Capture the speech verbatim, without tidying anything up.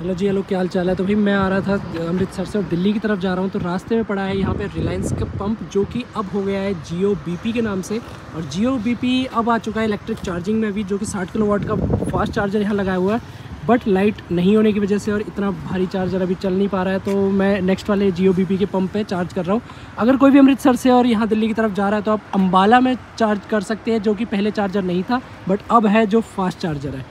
Hello जी, hello, क्या हाल चाल है। तो भाई मैं आ रहा था अमृतसर से और दिल्ली की तरफ जा रहा हूँ, तो रास्ते में पड़ा है यहाँ पे रिलायंस का पंप, जो कि अब हो गया है जियो बीपी के नाम से। और जियो बीपी अब आ चुका है इलेक्ट्रिक चार्जिंग में भी, जो कि साठ किलोवाट का फास्ट चार्जर यहाँ लगाया हुआ है। बट लाइट नहीं होने की वजह से और इतना भारी चार्जर अभी चल नहीं पा रहा है, तो मैं नेक्स्ट वाले जियो बीपी के पंप पे चार्ज कर रहा हूँ। अगर कोई भी अमृतसर से और यहाँ दिल्ली की तरफ जा रहा है तो आप अम्बाला में चार्ज कर सकते हैं, जो कि पहले चार्जर नहीं था बट अब है, जो फास्ट चार्जर है।